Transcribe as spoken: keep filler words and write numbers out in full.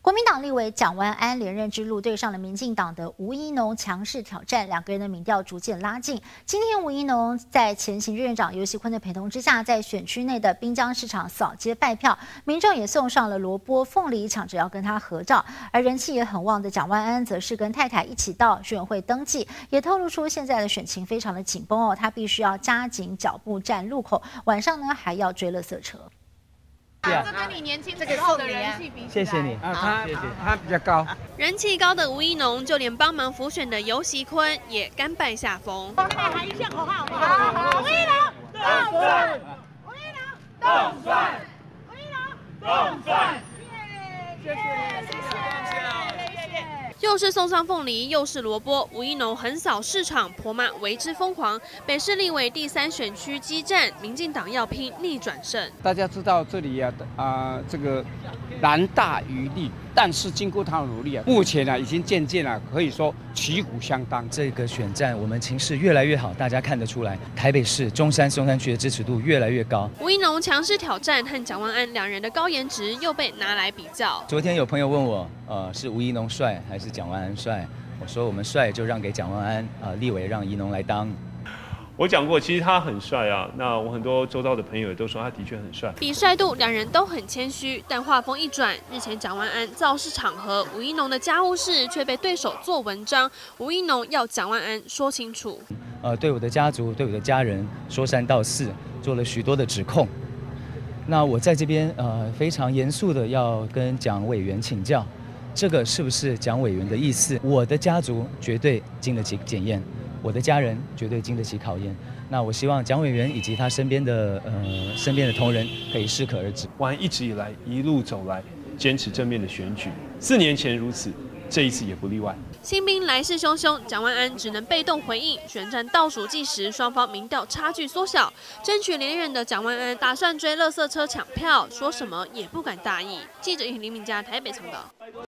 国民党立委蒋万安连任之路对上了民进党的吴怡农强势挑战，两个人的民调逐渐拉近。今天吴怡农在前行政院长游锡堃的陪同之下，在选区内的滨江市场扫街拜票，民众也送上了萝卜、凤梨，抢着要跟他合照。而人气也很旺的蒋万安，则是跟太太一起到选委会登记，也透露出现在的选情非常的紧绷哦，他必须要加紧脚步站路口，晚上呢还要追垃圾车。 啊，这跟你年轻时候的人气比起来， 谢谢你啊，他他比较高， 人气高的吴怡农，就连帮忙辅选的游锡堃也甘拜下风。 喊一下口号，好好，吴怡农动算，吴怡农动算，吴怡农动算，谢谢谢谢谢谢。 又是送上凤梨，又是萝卜，吴怡农横扫市场，婆妈为之疯狂。北市立委第三选区激战，民进党要拼逆转胜。 大家知道这里啊啊、呃、这个蓝大于绿，但是经过他的努力啊，目前啊已经渐渐啊可以说旗鼓相当。 这个选战我们情势越来越好，大家看得出来，台北市中山松山区的支持度越来越高。 吴怡农强势挑战和蒋万安两人的高颜值又被拿来比较。 昨天有朋友问我，呃，是吴怡农帅还是蒋万安帅？我说我们帅就让给蒋万安，呃，立委让怡农来当。 我讲过，其实他很帅啊。那我很多周遭的朋友也都说他的确很帅。 比帅度，两人都很谦虚。但话锋一转，日前蒋万安造势场合，吴怡农的家务事却被对手做文章。吴怡农要蒋万安说清楚。 呃，对我的家族、对我的家人说三道四，做了许多的指控。那我在这边呃非常严肃的要跟蒋委员请教，这个是不是蒋委员的意思？我的家族绝对经得起检验。 我的家人绝对经得起考验。那我希望蒋委员以及他身边的呃身边的同仁可以适可而止。 万安一直以来一路走来，坚持正面的选举，四年前如此，这一次也不例外。 新兵来势汹汹，蒋万安只能被动回应。选战倒数计时，双方民调差距缩小，争取连任的蒋万安打算追垃圾车抢票，说什么也不敢大意。记者林敏佳台北报道。